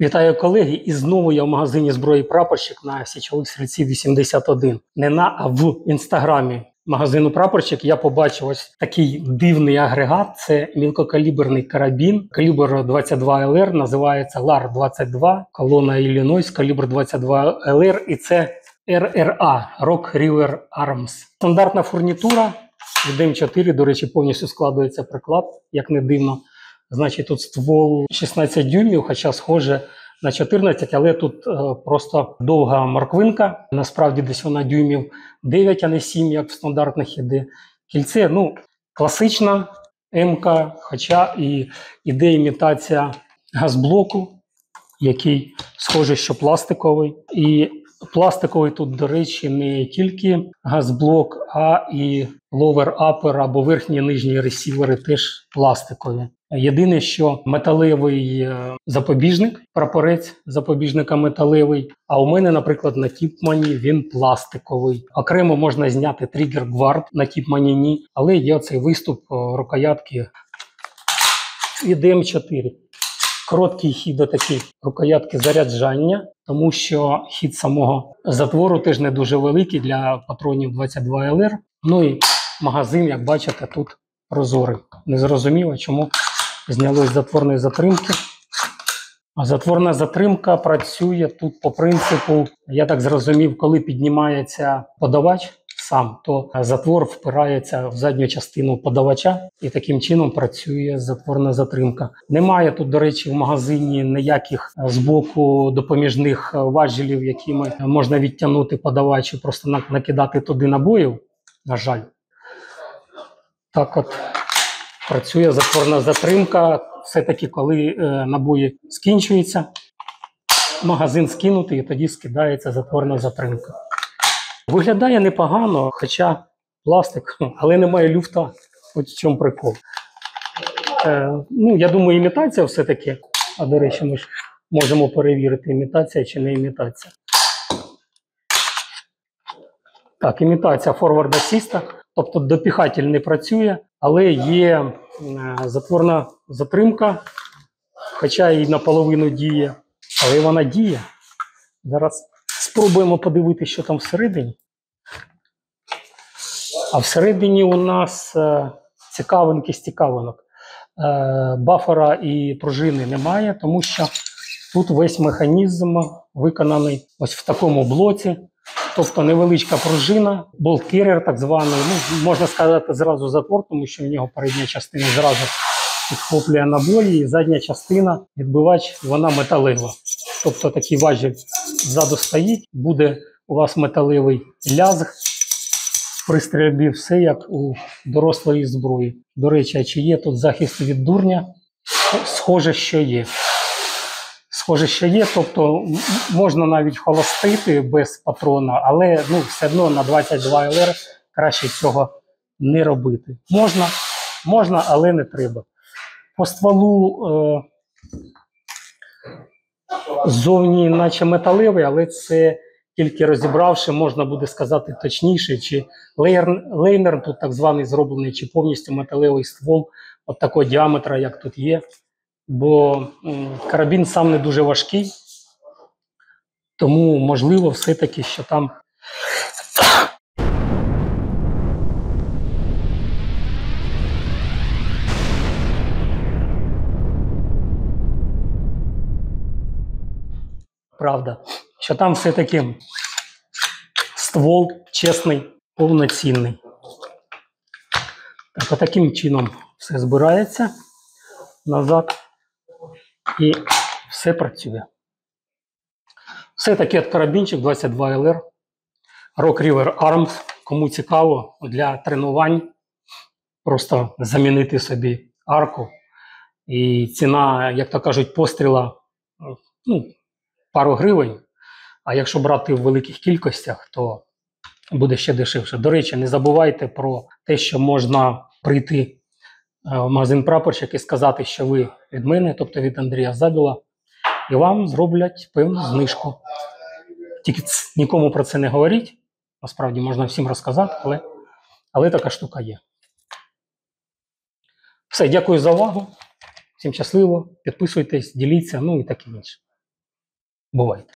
Вітаю, колеги! І знову я в магазині зброї «Прапорщик» на Січових Стрільців 81. Не на, а в інстаграмі магазину «Прапорщик» я побачив ось такий дивний агрегат. Це мілкокаліберний карабін, калібр 22 ЛР, називається ЛАР-22, колона Іллінойс, калібр 22 ЛР, і це РРА, Rock River Arms. Стандартна фурнітура від М4, до речі, повністю складується приклад, як не дивно. Значить, тут ствол 16 дюймів, хоча схоже на 14, але тут просто довга морквинка. Насправді десь вона дюймів 9, а не 7, як в стандартних іде. Кільце, класична М-ка, хоча і іде імітація газблоку, який схоже, що пластиковий. І пластиковий тут, до речі, не тільки газблок, а і ловер-апер або верхні і нижні ресівери теж пластикові. Єдине, що металевий запобіжник, прапорець запобіжника металевий, а у мене, наприклад, на Тіпмані він пластиковий. Окремо можна зняти тригер гвард, на Тіпмані ні, але є оцей виступ рукоятки від М4. Короткий хід до такої рукоятки заряджання, тому що хід самого затвору теж не дуже великий для патронів 22 ЛР. Ну і магазин, як бачите, тут прозорий. Незрозуміло, чому знялось з затворної затримки. А затворна затримка працює тут по принципу, я так зрозумів, коли піднімається подавач сам, то затвор впирається в задню частину подавача і таким чином працює затворна затримка. Немає тут, до речі, в магазині ніяких з боку допоміжних важелів, якими можна відтягнути подавач і просто накидати туди набоїв, на жаль. Так от працює затворна затримка. Все-таки, коли набої скінчуються, магазин скинутий і тоді скидається затворна затримка. Виглядає непогано, хоча пластик, але немає люфта. От в чому прикол. Я думаю, імітація все-таки. А, до речі, ми ж можемо перевірити, імітація чи не імітація. Так, імітація Forward Assist, тобто допіхатель не працює, але є затворна затримка, хоча і наполовину діє, але вона діє. Зараз спробуємо подивитися, що там всередині. А всередині у нас цікавинки з цікавинок. Бафера і пружини немає, тому що тут весь механізм виконаний ось в такому блоці. Тобто невеличка пружина, болт-керер так званий, можна сказати зразу затвор, тому що в нього передня частина зразу підхоплює набої, і задня частина, відбивач, вона металева. Тобто такий важіль ззаду стоїть, буде у вас металевий лязг, при стрільбі все як у дорослої зброї. До речі, а чи є тут захист від дурня? Схоже, що є. Схоже, що є, тобто можна навіть холостити без патрона, але все одно на 22 ЛР краще цього не робити. Можна, але не треба. По стволу ззовні наче металевий, але це тільки розібравши, можна буде сказати точніше, чи лейнер тут так званий зроблений, чи повністю металевий ствол от такого діаметра, як тут є. Бо карабін сам не дуже важкий, тому можливо все-таки, що там правда, що там все-таки ствол чесний, повноцінний. Так, таким чином все збирається назад. І все працює. Все-таки карабінчик 22 ЛР, Rock River Arms. Кому цікаво, для тренувань просто замінити собі арку. І ціна, як то кажуть, постріла пару гривень. А якщо брати в великих кількостях, то буде ще дешевше. До речі, не забувайте про те, що можна прийти в магазин «Прапорщик» і сказати, що ви від мене, тобто від Андрія Забіла, і вам зроблять певну знижку. Тільки нікому про це не говоріть, насправді можна всім розказати, але така штука є. Все, дякую за увагу, всім щасливо, підписуйтесь, діліться, і таке інше. Бувайте.